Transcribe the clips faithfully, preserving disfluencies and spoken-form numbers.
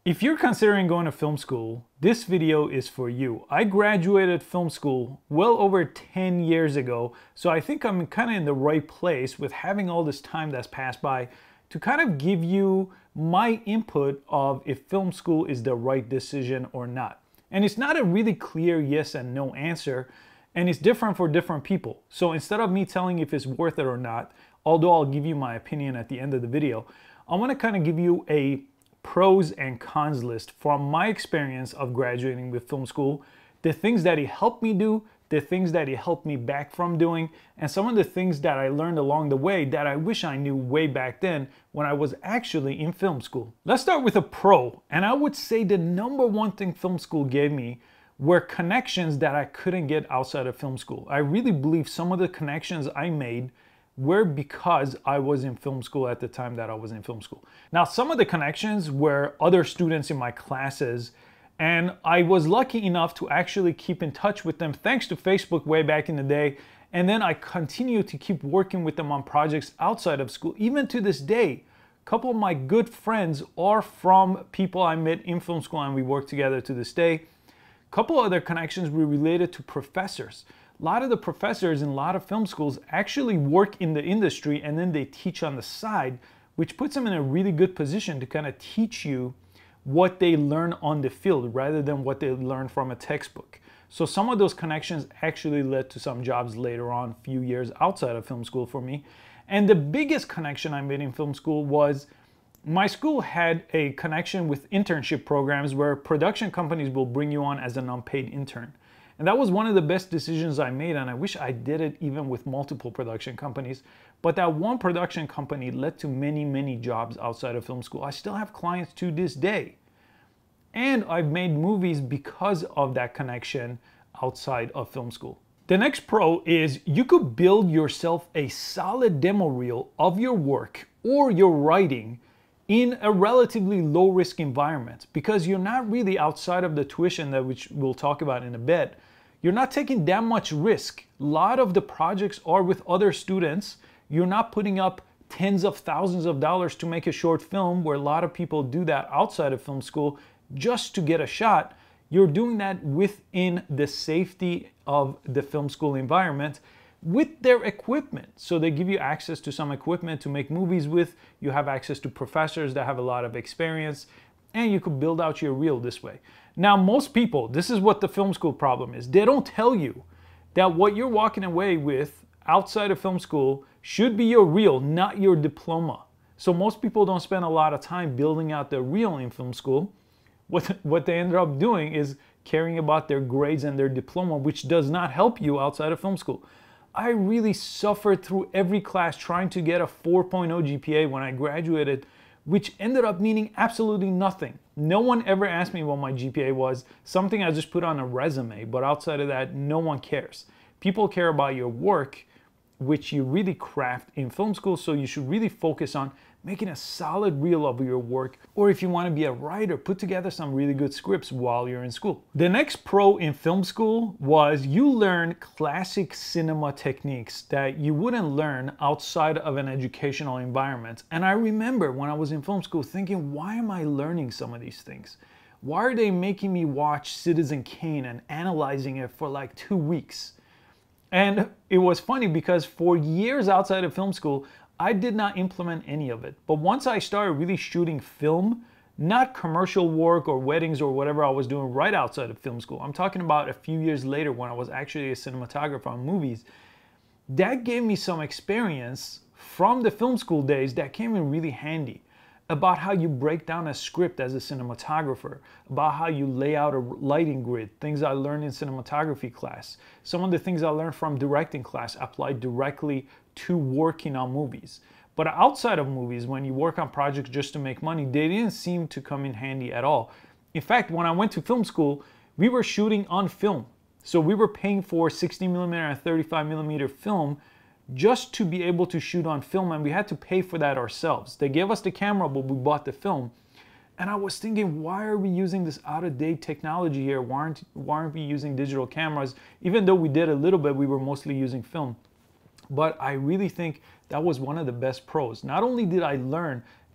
If you're considering going to film school, this video is for you. I graduated film school well over ten years ago, so I think I'm kind of in the right place with having all this time that's passed by to kind of give you my input of if film school is the right decision or not. And it's not a really clear yes and no answer, and it's different for different people. So instead of me telling if it's worth it or not, although I'll give you my opinion at the end of the video, I want to kind of give you a pros and cons list from my experience of graduating with film school, the things that it helped me do, the things that it helped me back from doing, and some of the things that I learned along the way that I wish I knew way back then when I was actually in film school. Let's start with a pro, and I would say the number one thing film school gave me were connections that I couldn't get outside of film school. I really believe some of the connections I made were because I was in film school at the time that I was in film school. Now, some of the connections were other students in my classes, and I was lucky enough to actually keep in touch with them thanks to Facebook way back in the day. And then I continue to keep working with them on projects outside of school. Even to this day, a couple of my good friends are from people I met in film school, and we work together to this day. A couple other connections were related to professors. A lot of the professors in a lot of film schools actually work in the industry, and then they teach on the side, which puts them in a really good position to kind of teach you what they learn on the field rather than what they learn from a textbook. So some of those connections actually led to some jobs later on, a few years outside of film school for me. And the biggest connection I made in film school was my school had a connection with internship programs where production companies will bring you on as an unpaid intern. And that was one of the best decisions I made, and I wish I did it even with multiple production companies. But that one production company led to many, many jobs outside of film school. I still have clients to this day. And I've made movies because of that connection outside of film school. The next pro is you could build yourself a solid demo reel of your work or your writing in a relatively low risk environment, because you're not really outside of the tuition that which we'll talk about in a bit. You're not taking that much risk. A lot of the projects are with other students. You're not putting up tens of thousands of dollars to make a short film, where a lot of people do that outside of film school just to get a shot. You're doing that within the safety of the film school environment with their equipment. So they give you access to some equipment to make movies with. You have access to professors that have a lot of experience, and you could build out your reel this way. Now, most people, this is what the film school problem is. They don't tell you that what you're walking away with outside of film school should be your reel, not your diploma. So most people don't spend a lot of time building out their reel in film school. What, what they end up doing is caring about their grades and their diploma, which does not help you outside of film school. I really suffered through every class trying to get a four point oh G P A when I graduated, which ended up meaning absolutely nothing. No one ever asked me what my G P A was, something I just put on a resume, but outside of that, no one cares. People care about your work, which you really craft in film school, so you should really focus on making a solid reel of your work, or if you want to be a writer, put together some really good scripts while you're in school. The next pro in film school was you learn classic cinema techniques that you wouldn't learn outside of an educational environment. And I remember when I was in film school thinking, why am I learning some of these things? Why are they making me watch Citizen Kane and analyzing it for like two weeks? And it was funny because for years outside of film school, I did not implement any of it. But once I started really shooting film, not commercial work or weddings or whatever I was doing right outside of film school, I'm talking about a few years later when I was actually a cinematographer on movies, that gave me some experience from the film school days that came in really handy about how you break down a script as a cinematographer, about how you lay out a lighting grid, things I learned in cinematography class. Some of the things I learned from directing class applied directly to working on movies. But outside of movies, when you work on projects just to make money, they didn't seem to come in handy at all. In fact, when I went to film school, we were shooting on film. So we were paying for sixty millimeter and thirty-five millimeter film just to be able to shoot on film, and we had to pay for that ourselves. They gave us the camera, but we bought the film. And I was thinking, why are we using this out-of-date technology here? Why aren't, why aren't we using digital cameras? Even though we did a little bit, we were mostly using film. But I really think that was one of the best pros. Not only did I learn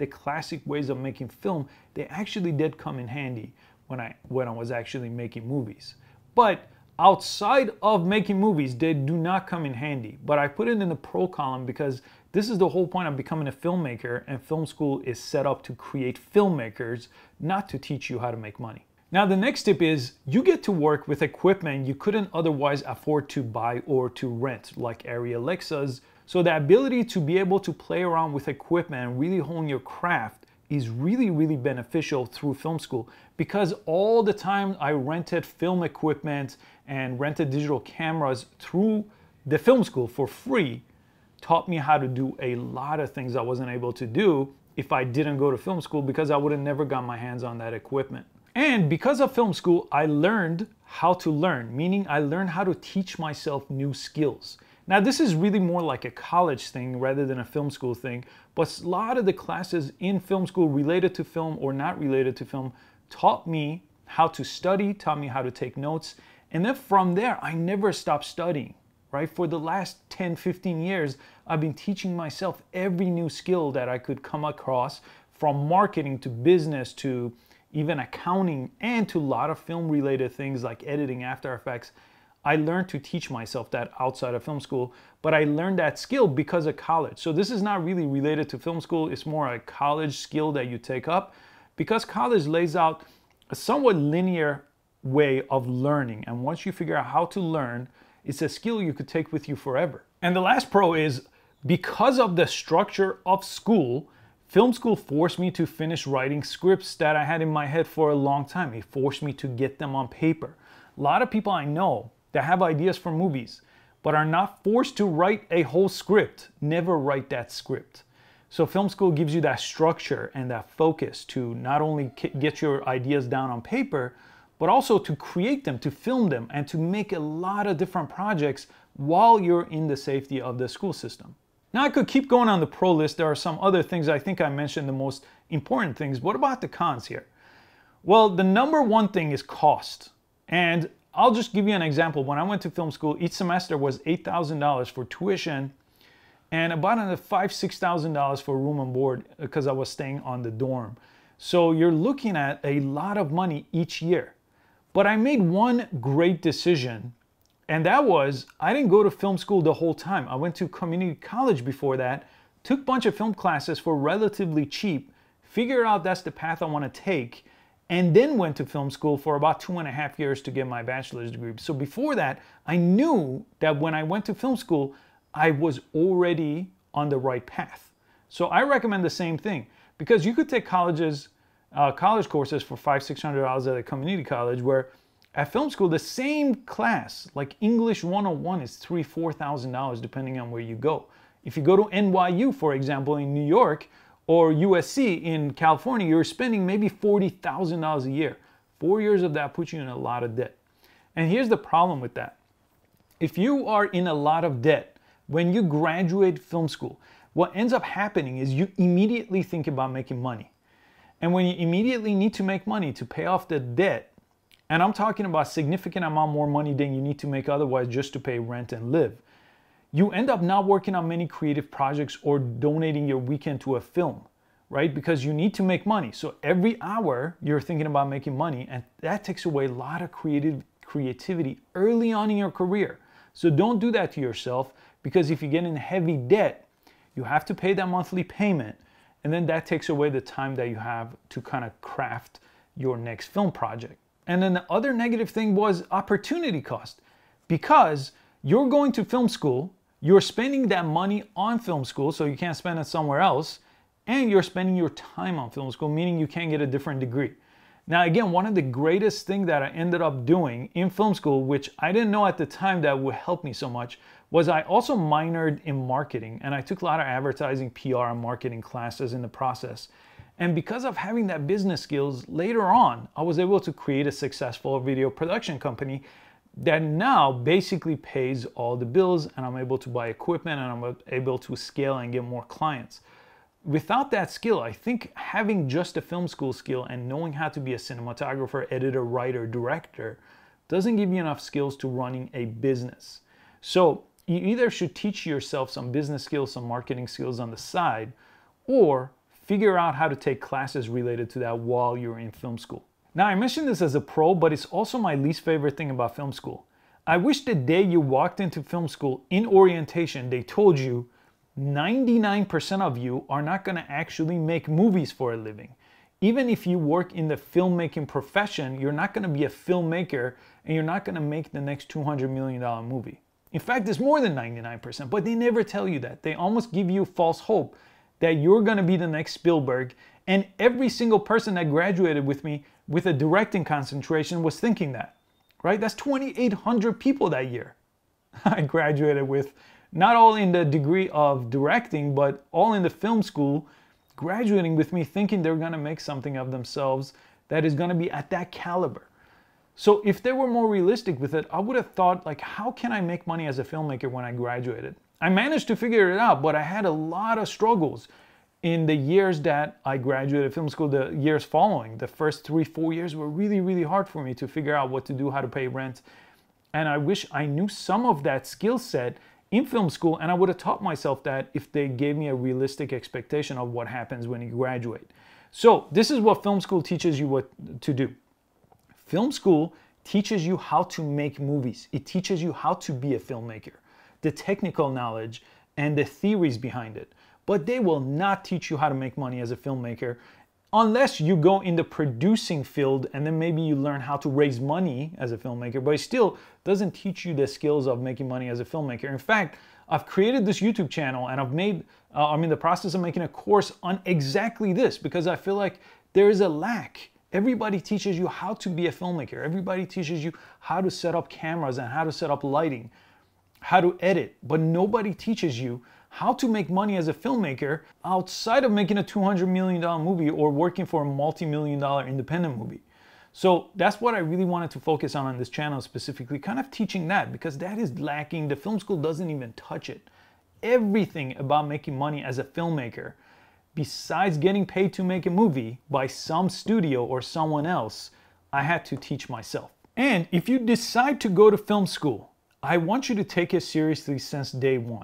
the classic ways of making film, they actually did come in handy when I, when I was actually making movies. But outside of making movies, they do not come in handy. But I put it in the pro column because this is the whole point of becoming a filmmaker, and film school is set up to create filmmakers, not to teach you how to make money. Now, the next tip is you get to work with equipment you couldn't otherwise afford to buy or to rent, like Arri Alexas. So the ability to be able to play around with equipment and really hone your craft is really, really beneficial through film school, because all the time I rented film equipment and rented digital cameras through the film school for free taught me how to do a lot of things I wasn't able to do if I didn't go to film school, because I would have never got my hands on that equipment. And because of film school, I learned how to learn, meaning I learned how to teach myself new skills. Now, this is really more like a college thing rather than a film school thing, but a lot of the classes in film school related to film or not related to film taught me how to study, taught me how to take notes. And then from there, I never stopped studying, right? For the last ten, fifteen years, I've been teaching myself every new skill that I could come across, from marketing to business to even accounting, and to a lot of film related things like editing, After Effects. I learned to teach myself that outside of film school, but I learned that skill because of college. So this is not really related to film school. It's more a college skill that you take up, because college lays out a somewhat linear way of learning. And once you figure out how to learn, it's a skill you could take with you forever. And the last pro is, because of the structure of school, film school forced me to finish writing scripts that I had in my head for a long time. It forced me to get them on paper. A lot of people I know that have ideas for movies, but are not forced to write a whole script, never write that script. So film school gives you that structure and that focus to not only get your ideas down on paper, but also to create them, to film them, and to make a lot of different projects while you're in the safety of the school system. Now, I could keep going on the pro list. There are some other things. I think I mentioned the most important things. What about the cons here? Well, the number one thing is cost. And I'll just give you an example. When I went to film school, each semester was eight thousand dollars for tuition and about five thousand dollars, six thousand dollars for room and board, because I was staying on the dorm. So you're looking at a lot of money each year. But I made one great decision, and that was I didn't go to film school the whole time. I went to community college before that, took a bunch of film classes for relatively cheap, figured out that's the path I want to take, and then went to film school for about two and a half years to get my bachelor's degree. So before that, I knew that when I went to film school, I was already on the right path. So I recommend the same thing, because you could take colleges, uh, college courses for five, six hundred dollars at a community college, where at film school, the same class, like English one oh one, is three, four thousand dollars depending on where you go. If you go to N Y U, for example, in New York, or U S C in California, you're spending maybe forty thousand dollars a year. Four years of that puts you in a lot of debt. And here's the problem with that. If you are in a lot of debt, when you graduate film school, what ends up happening is you immediately think about making money. And when you immediately need to make money to pay off the debt, and I'm talking about significant amount more money than you need to make otherwise just to pay rent and live, you end up not working on many creative projects or donating your weekend to a film, right? Because you need to make money. So every hour you're thinking about making money, and that takes away a lot of creative creativity early on in your career. So don't do that to yourself, because if you get in heavy debt, you have to pay that monthly payment, and then that takes away the time that you have to kind of craft your next film project. And then the other negative thing was opportunity cost, because you're going to film school, you're spending that money on film school, so you can't spend it somewhere else, and you're spending your time on film school, meaning you can't get a different degree. Now, again, one of the greatest things that I ended up doing in film school, which I didn't know at the time that would help me so much, was I also minored in marketing, and I took a lot of advertising, P R, and marketing classes in the process. And because of having that business skills, later on, I was able to create a successful video production company that now basically pays all the bills, and I'm able to buy equipment, and I'm able to scale and get more clients. Without that skill, I think having just a film school skill and knowing how to be a cinematographer, editor, writer, director doesn't give you enough skills to running a business. So you either should teach yourself some business skills, some marketing skills on the side, or figure out how to take classes related to that while you're in film school. Now, I mentioned this as a pro, but it's also my least favorite thing about film school. I wish the day you walked into film school in orientation, they told you ninety-nine percent of you are not going to actually make movies for a living. Even if you work in the filmmaking profession, you're not going to be a filmmaker and you're not going to make the next two hundred million dollar movie. In fact, it's more than ninety-nine percent, but they never tell you that. They almost give you false hope that you're going to be the next Spielberg. And every single person that graduated with me with a directing concentration was thinking that, right? That's twenty-eight hundred people that year I graduated with, not all in the degree of directing, but all in the film school, graduating with me thinking they're going to make something of themselves that is going to be at that caliber. So if they were more realistic with it, I would have thought, like, how can I make money as a filmmaker when I graduated? I managed to figure it out, but I had a lot of struggles in the years that I graduated film school, the years following. The first three, four years were really, really hard for me to figure out what to do, how to pay rent. And I wish I knew some of that skill set in film school, and I would have taught myself that if they gave me a realistic expectation of what happens when you graduate. So this is what film school teaches you what to do. Film school teaches you how to make movies. It teaches you how to be a filmmaker, the technical knowledge and the theories behind it. But they will not teach you how to make money as a filmmaker unless you go in the producing field and then maybe you learn how to raise money as a filmmaker, but it still doesn't teach you the skills of making money as a filmmaker. In fact, I've created this YouTube channel and I've made, uh, I'm in the process of making a course on exactly this because I feel like there is a lack. Everybody teaches you how to be a filmmaker. Everybody teaches you how to set up cameras and how to set up lighting, how to edit, but nobody teaches you how to make money as a filmmaker outside of making a two hundred million dollar movie or working for a multi-million dollar independent movie. So that's what I really wanted to focus on on this channel specifically, kind of teaching that, because that is lacking. The film school doesn't even touch it. Everything about making money as a filmmaker, besides getting paid to make a movie by some studio or someone else, I had to teach myself. And if you decide to go to film school, I want you to take it seriously since day one.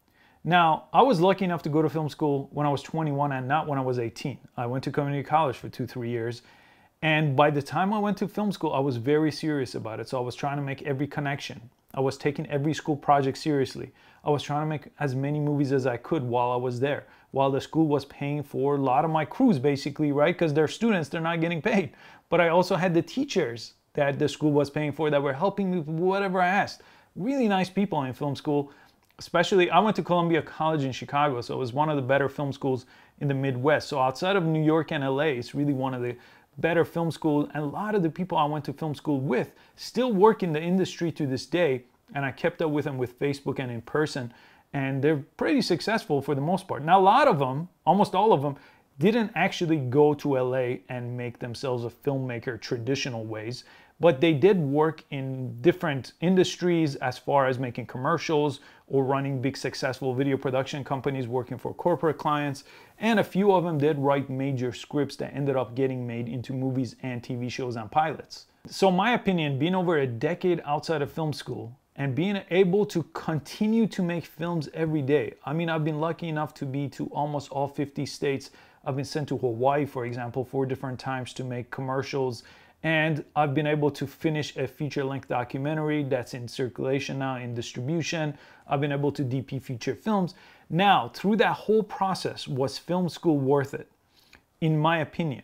Now, I was lucky enough to go to film school when I was twenty-one and not when I was eighteen. I went to community college for two, three years. And by the time I went to film school, I was very serious about it. So I was trying to make every connection. I was taking every school project seriously. I was trying to make as many movies as I could while I was there, while the school was paying for a lot of my crews, basically, right? Because they're students, they're not getting paid. But I also had the teachers that the school was paying for that were helping me with whatever I asked. Really nice people in film school. Especially, I went to Columbia College in Chicago, so it was one of the better film schools in the Midwest. So outside of New York and L A, it's really one of the better film schools. And a lot of the people I went to film school with still work in the industry to this day. And I kept up with them with Facebook and in person. And they're pretty successful for the most part. Now, a lot of them, almost all of them, didn't actually go to L A and make themselves a filmmaker traditional ways. But they did work in different industries as far as making commercials or running big successful video production companies, working for corporate clients. And a few of them did write major scripts that ended up getting made into movies and T V shows and pilots. So in my opinion, being over a decade outside of film school and being able to continue to make films every day. I mean, I've been lucky enough to be to almost all fifty states. I've been sent to Hawaii, for example, four different times to make commercials. And I've been able to finish a feature-length documentary that's in circulation now, in distribution. I've been able to D P feature films. Now, through that whole process, was film school worth it? In my opinion,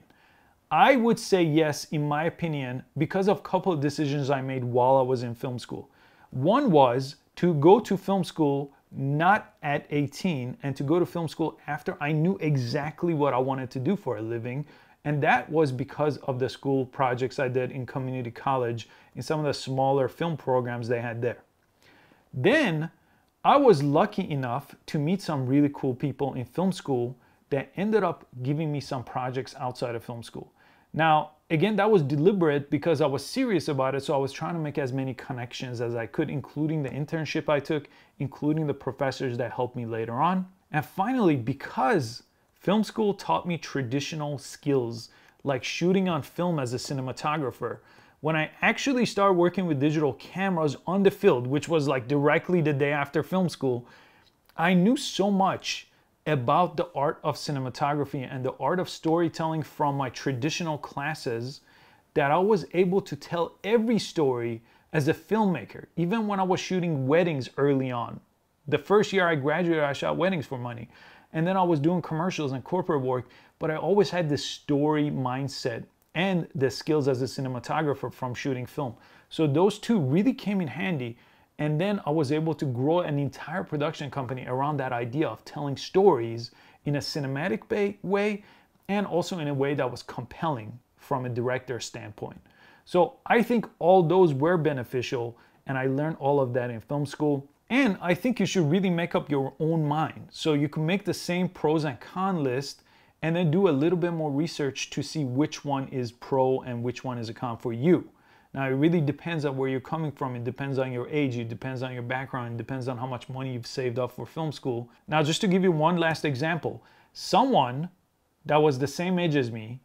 I would say yes, in my opinion, because of a couple of decisions I made while I was in film school. One was to go to film school not at eighteen and to go to film school after I knew exactly what I wanted to do for a living. And that was because of the school projects I did in community college, in some of the smaller film programs they had there. Then I was lucky enough to meet some really cool people in film school that ended up giving me some projects outside of film school. Now, again, that was deliberate because I was serious about it. So I was trying to make as many connections as I could, including the internship I took, including the professors that helped me later on. And finally, because film school taught me traditional skills like shooting on film as a cinematographer, when I actually started working with digital cameras on the field, which was like directly the day after film school, I knew so much about the art of cinematography and the art of storytelling from my traditional classes that I was able to tell every story as a filmmaker, even when I was shooting weddings early on. The first year I graduated, I shot weddings for money. And then I was doing commercials and corporate work, but I always had this story mindset and the skills as a cinematographer from shooting film. So those two really came in handy. And then I was able to grow an entire production company around that idea of telling stories in a cinematic way and also in a way that was compelling from a director's standpoint. So I think all those were beneficial, and I learned all of that in film school. And I think you should really make up your own mind. So you can make the same pros and con list and then do a little bit more research to see which one is pro and which one is a con for you. Now, it really depends on where you're coming from. It depends on your age. It depends on your background. It depends on how much money you've saved up for film school. Now, just to give you one last example, someone that was the same age as me,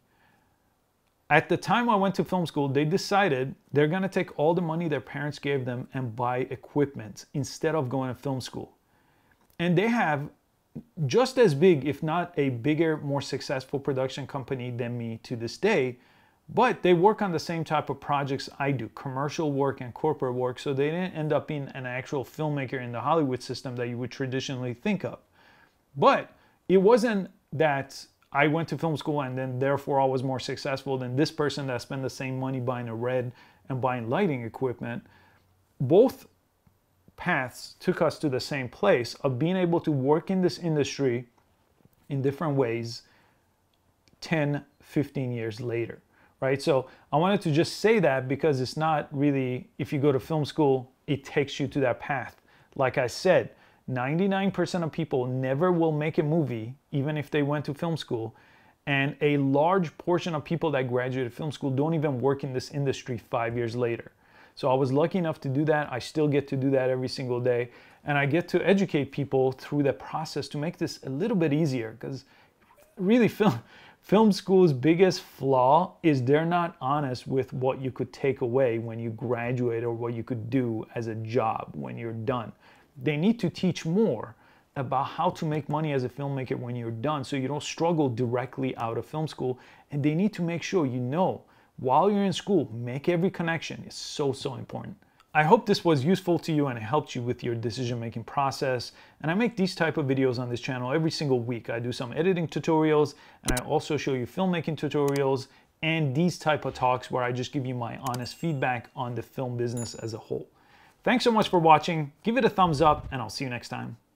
at the time I went to film school, they decided they're going to take all the money their parents gave them and buy equipment instead of going to film school. And they have just as big, if not a bigger, more successful production company than me to this day, but they work on the same type of projects I do, commercial work and corporate work, so they didn't end up being an actual filmmaker in the Hollywood system that you would traditionally think of. But it wasn't that I went to film school and then therefore I was more successful than this person that spent the same money buying a red and buying lighting equipment. Both paths took us to the same place of being able to work in this industry in different ways ten, fifteen years later, right? So I wanted to just say that because it's not really, if you go to film school, it takes you to that path. Like I said, ninety-nine percent of people never will make a movie, even if they went to film school. And a large portion of people that graduated film school don't even work in this industry five years later. So I was lucky enough to do that. I still get to do that every single day. And I get to educate people through the process to make this a little bit easier, because really film, film school's biggest flaw is they're not honest with what you could take away when you graduate or what you could do as a job when you're done. They need to teach more about how to make money as a filmmaker when you're done, so you don't struggle directly out of film school. And they need to make sure you know, while you're in school, make every connection. It's so, so important. I hope this was useful to you and it helped you with your decision-making process. And I make these type of videos on this channel every single week. I do some editing tutorials, and I also show you filmmaking tutorials and these type of talks where I just give you my honest feedback on the film business as a whole. Thanks so much for watching. Give it a thumbs up, and I'll see you next time.